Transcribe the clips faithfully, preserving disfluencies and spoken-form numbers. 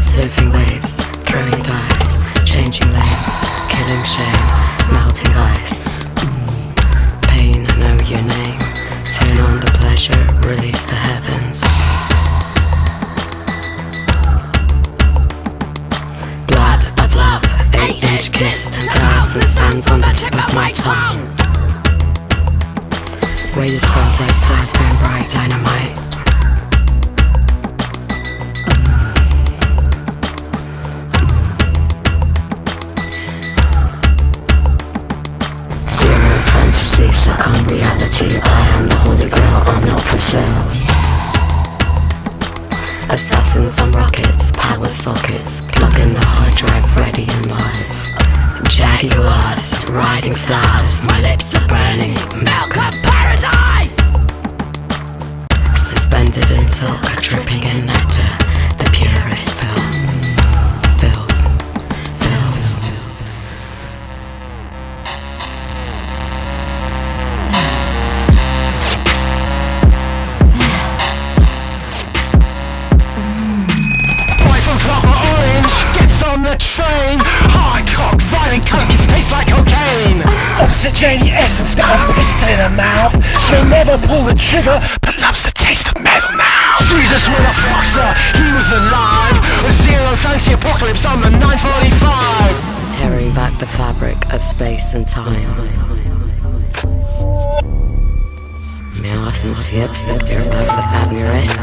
Surfing waves, throwing dice, changing lanes, killing shame, melting ice. Pain, know your name. Turn on the pleasure, release the heavens. Blood of love, eight inch kissed, and thousand suns on the tip of my tongue. Where your scars like stars burn bright dynamite. Zero fantasy, second reality. I am the holy grail, I'm not for sale. Assassins on rockets, power sockets, plug in the hard drive, ready and live. Jaguars, riding stars, my lips are burning, milk of paradise. Suspended in silk, dripping in nectar, the purest fill. Filled, filled. Boy from Clockwork Orange gets on the train. Hard cock, violent cookies taste like cocaine. Oxygeny essence got a pistol in her mouth. She'll never pull the trigger, but loves the taste of metal now. Jesus would have fucked her, he was alive. A zero fancy apocalypse on the nine forty-five. Tearing back the fabric of space and time. May I ask them to skip, skip your love without your rest?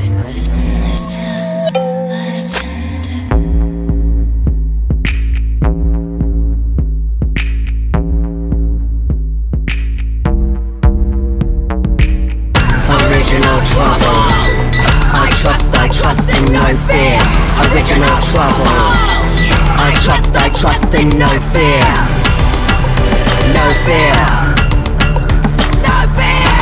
Original trouble. I trust, I trust in no fear. Original trouble. I trust, I trust in no fear. No fear. No fear.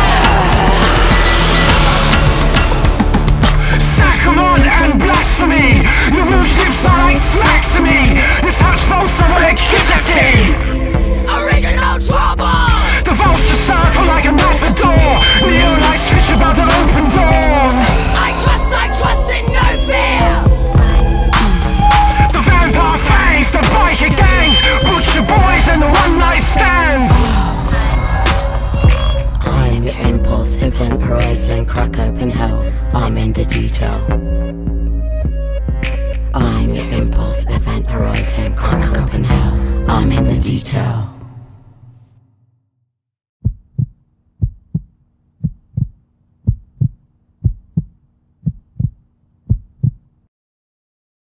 Sacrament and blasphemy. Your loose lips are like smack to me. Your touch pulse of electricity. Original trouble. The vultures circle like a matador. Neon lights twitch above the open dawn. I trust, I trust in no fear. The vampire fangs, the biker gangs, butcher boys and the one night stands. I'm your impulse, event horizon, crack open hell. I'm in the detail. I'm your impulse, event horizon, crack open hell. I'm in the detail.